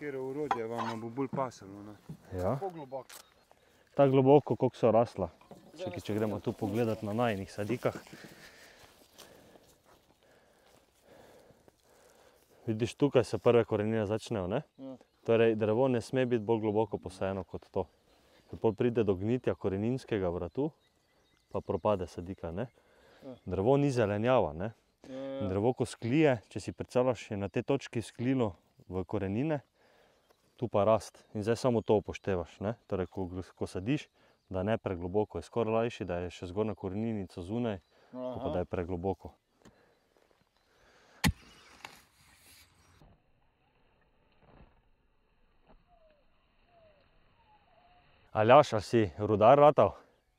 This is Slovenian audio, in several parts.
kjero urodje vam bo bolj pasalo, ne? Ja. Kako globoko? Tako globoko, koliko so rasla. Čekaj, če gremo tu pogledati na najinih sadikah. Vidiš, tukaj se prve korenine začnejo, ne? Ja. Torej, drevo ne sme biti bolj globoko posajeno kot to. Ker potem pride do gnitja koreninskega vratu, pa propade sadika, ne? Ja. Drevo ni zelenjava, ne? Ja. Drevo, ko sklije, če si predstavljaš, je na tej točki sklilo v korenine, tu pa rast. In zdaj samo to upoštevaš, ne? Torej, ko sadiš, da ne pregloboko. Je skoraj lajši, da je še zgornja korenica zunaj, pa da je pregloboko. Aljaž, ali si rudar ratal?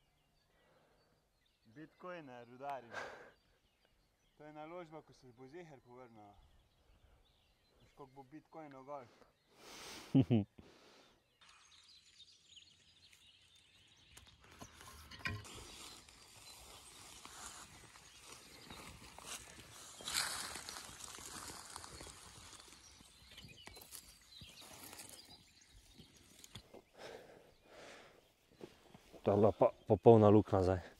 Bitcoine rudarim. To je naložba, ko se bo zeher povrnila. Veš, koliko bo bitcoinov gor. To je bila pa popolna luknja zdaj.